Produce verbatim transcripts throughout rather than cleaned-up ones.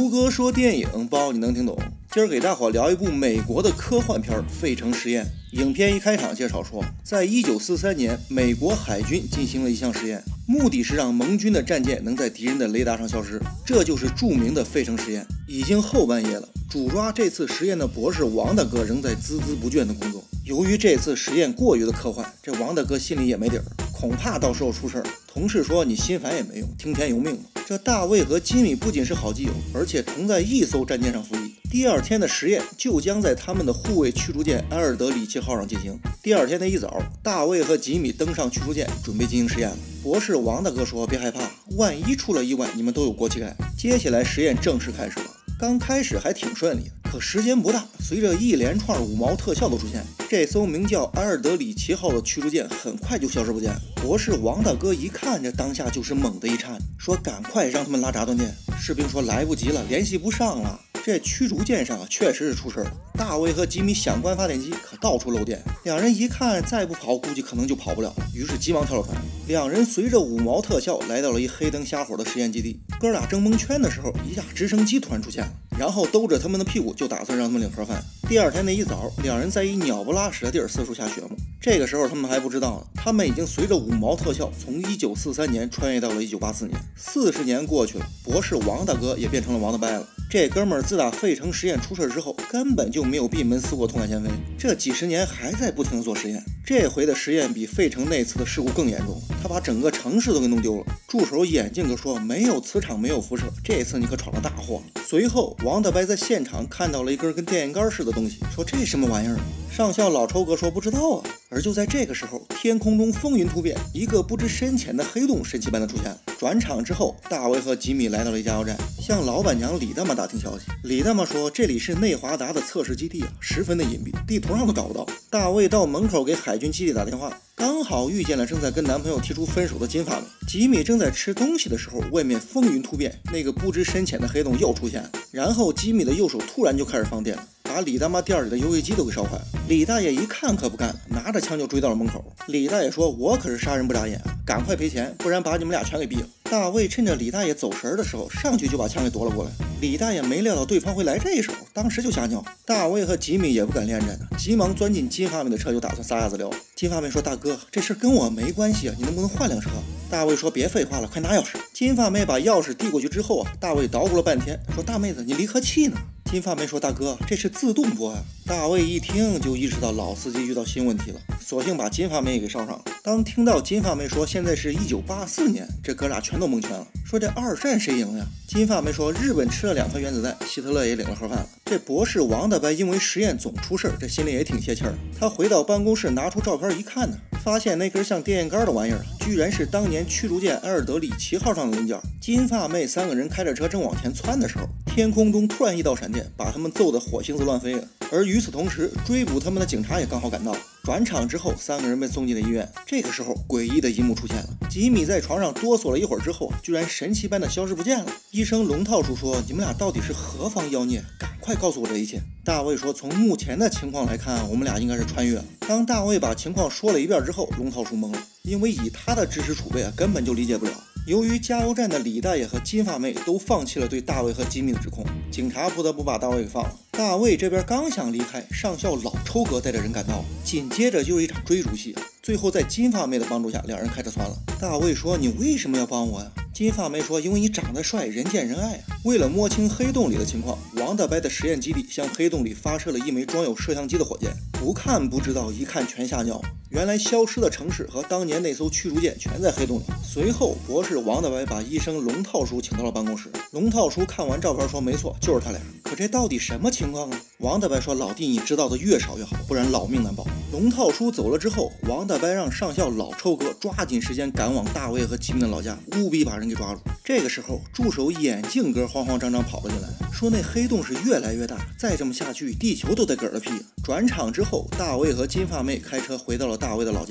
猴哥说电影，包你能听懂。今儿给大伙聊一部美国的科幻片《费城实验》。影片一开场介绍说，在一九四三年，美国海军进行了一项实验，目的是让盟军的战舰能在敌人的雷达上消失，这就是著名的费城实验。已经后半夜了，主抓这次实验的博士王大哥仍在孜孜不倦的工作。由于这次实验过于的科幻，这王大哥心里也没底儿，恐怕到时候出事儿。同事说你心烦也没用，听天由命嘛。这大卫和吉米不仅是好基友，而且同在一艘战舰上服役。第二天的实验就将在他们的护卫驱逐舰埃尔德里奇号上进行。第二天的一早，大卫和吉米登上驱逐舰，准备进行实验了。博士王大哥说：“别害怕，万一出了意外，你们都有国旗盖。”接下来实验正式开始了。刚开始还挺顺利的，可时间不大，随着一连串五毛特效的出现，这艘名叫埃尔德里奇号的驱逐舰很快就消失不见了。博士王大哥一看，这当下就是猛地一颤，说：“赶快让他们拉闸断电。”士兵说：“来不及了，联系不上了。”这驱逐舰上确实是出事了。大卫和吉米想关发电机，可到处漏电。两人一看，再不跑，估计可能就跑不了了。于是急忙跳了船。两人随着五毛特效来到了一黑灯瞎火的实验基地。哥俩正蒙圈的时候，一架直升机突然出现了，然后兜着他们的屁股，就打算让他们领盒饭。第二天的一早，两人在一鸟不拉屎的地儿四处下血沫。这个时候他们还不知道呢，他们已经随着五毛特效从一九四三年穿越到了一九八四年。四十年过去了，博士王大哥也变成了王大伯了。这哥们儿自打费城实验出事之后，根本就没有闭门思过痛改前非，这几十年还在不停的做实验。这回的实验比费城那次的事故更严重，他把整个城市都给弄丢了。助手眼镜哥说：“没有磁场，没有辐射，这次你可闯了大祸。”随后王大白在现场看到了一根跟电线杆似的东西，说：“这什么玩意儿？”上校老抽哥说：“不知道啊。”而就在这个时候，天空中风云突变，一个不知深浅的黑洞神奇般的出现了。转场之后，大卫和吉米来到了一加油站，向老板娘李大妈打听消息。李大妈说：“这里是内华达的测试基地啊，十分的隐蔽，地图上都找不到。”大卫到门口给海军基地打电话，刚好遇见了正在跟男朋友提出分手的金发妹。吉米正在吃东西的时候，外面风云突变，那个不知深浅的黑洞又出现了。然后吉米的右手突然就开始放电了，把李大妈店里的游戏机都给烧坏了。李大爷一看可不干了，拿着枪就追到了门口。李大爷说：“我可是杀人不眨眼啊，赶快赔钱，不然把你们俩全给毙了。”大卫趁着李大爷走神的时候，上去就把枪给夺了过来。李大爷没料到对方会来这一手，当时就吓尿。大卫和吉米也不敢恋战呢，急忙钻进金发妹的车，就打算撒丫子撩。金发妹说：“大哥，这事跟我没关系啊，你能不能换辆车？”大卫说：“别废话了，快拿钥匙。”金发妹把钥匙递过去之后啊，大卫捣鼓了半天，说：“大妹子，你离合器呢？”金发妹说：“大哥，这是自动波啊。”大卫一听就意识到老司机遇到新问题了，索性把金发妹给捎上了。当听到金发妹说现在是一九八四年，这哥俩全都蒙圈了，说这二战谁赢了呀？金发妹说日本吃了两颗原子弹，希特勒也领了盒饭了。这博士王大白因为实验总出事儿，这心里也挺泄气儿。他回到办公室拿出照片一看呢，发现那根像电线杆的玩意儿居然是当年驱逐舰埃尔德里奇号上的零件。金发妹三个人开着车正往前窜的时候，天空中突然一道闪电，把他们揍得火星子乱飞了。而与此同时，追捕他们的警察也刚好赶到。转场之后，三个人被送进了医院。这个时候，诡异的一幕出现了。吉米在床上哆嗦了一会儿之后，居然神奇般的消失不见了。医生龙套叔说：“你们俩到底是何方妖孽？赶快告诉我这一切。”大卫说：“从目前的情况来看，我们俩应该是穿越了。”当大卫把情况说了一遍之后，龙套叔懵了，因为以他的知识储备啊，根本就理解不了。由于加油站的李大爷和金发妹都放弃了对大卫和吉米的指控，警察不得不把大卫给放了。大卫这边刚想离开，上校老抽哥带着人赶到，紧接着就是一场追逐戏。最后在金发妹的帮助下，两人开着船了。大卫说：“你为什么要帮我呀？”金发妹说：“因为你长得帅，人见人爱啊。”为了摸清黑洞里的情况，王大白的实验基地向黑洞里发射了一枚装有摄像机的火箭。不看不知道，一看全吓尿。原来消失的城市和当年那艘驱逐舰全在黑洞里。随后，博士王大白把医生龙套叔请到了办公室。龙套叔看完照片说：“没错，就是他俩。可这到底什么情况啊？”王大白说：“老弟，你知道的越少越好，不然老命难保。”龙套叔走了之后，王大白让上校老臭哥抓紧时间赶往大卫和吉米的老家，务必把人给抓住。这个时候，助手眼镜哥慌慌张张跑了进来，说那黑洞是越来越大，再这么下去，地球都得嗝了屁。转场之后，大卫和金发妹开车回到了大卫的老家。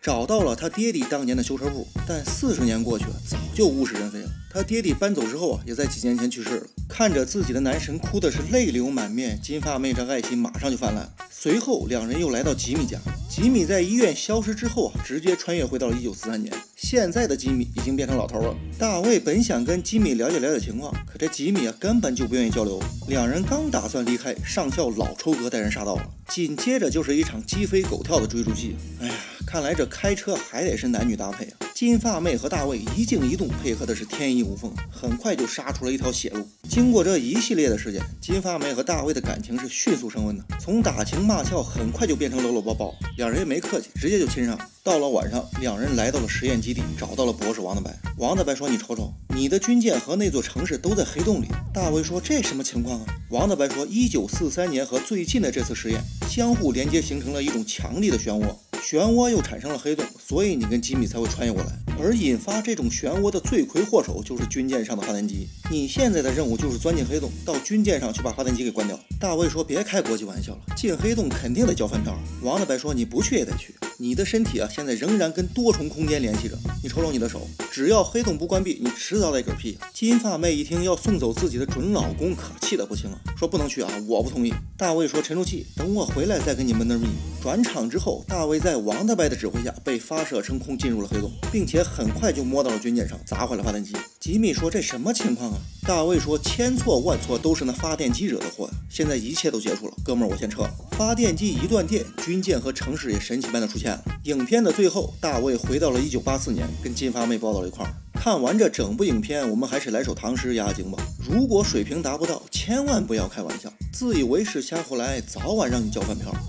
找到了他爹地当年的修车铺，但四十年过去了，早就物是人非了。他爹地搬走之后啊，也在几年前去世了。看着自己的男神哭的是泪流满面，金发妹这爱心马上就泛滥。随后两人又来到吉米家，吉米在医院消失之后啊，直接穿越回到了一九四三年。现在的吉米已经变成老头了。大卫本想跟吉米了解了解情况，可这吉米啊根本就不愿意交流。两人刚打算离开，上校老抽哥带人杀到了，紧接着就是一场鸡飞狗跳的追逐戏。哎呀，看来这开车还得是男女搭配啊！金发妹和大卫一静一动，配合的是天衣无缝，很快就杀出了一条血路。经过这一系列的事件，金发妹和大卫的感情是迅速升温的，从打情骂俏很快就变成搂搂抱抱，两人也没客气，直接就亲上了。到了晚上，两人来到了实验基地，找到了博士王大白。王大白说：“你瞅瞅，你的军舰和那座城市都在黑洞里。”大卫说：“这什么情况啊？”王大白说：“一九四三年和最近的这次实验相互连接，形成了一种强力的漩涡，漩涡又产生了黑洞，所以你跟吉米才会穿越过来。而引发这种漩涡的罪魁祸首就是军舰上的发电机。你现在的任务就是钻进黑洞，到军舰上去把发电机给关掉。”大卫说：“别开国际玩笑了，进黑洞肯定得交饭票。”王大白说：“你不去也得去，你的身体啊现在仍然跟多重空间联系着，你瞅瞅你的手，只要黑洞不关闭，你迟早得嗝屁。”金发妹一听要送走自己的准老公，可气得不轻啊，说：“不能去啊，我不同意。”大卫说：“沉住气，等我回来再跟你闷闷密。”转场之后，大卫在王大白的指挥下被发射升空进入了黑洞，并且很快就摸到了军舰上，砸坏了发电机。吉米说：“这什么情况啊？”大卫说：“千错万错都是那发电机惹的祸呀！现在一切都结束了，哥们儿，我先撤了。”发电机一断电，军舰和城市也神奇般的出现了。影片的最后，大卫回到了一九八四年，跟金发妹抱到了一块儿。看完这整部影片，我们还是来首唐诗压压惊吧。如果水平达不到，千万不要开玩笑，自以为是瞎胡来，早晚让你交饭票。